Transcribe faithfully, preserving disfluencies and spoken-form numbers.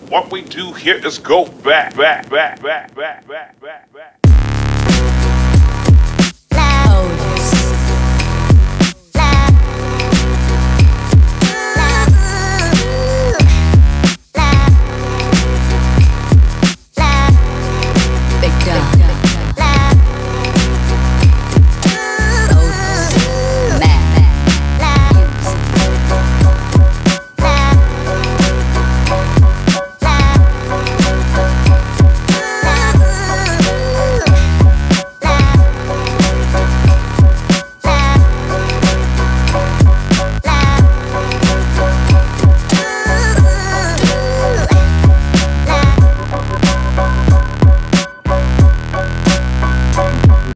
What we do here is go back, back, back, back, back, back, back, back.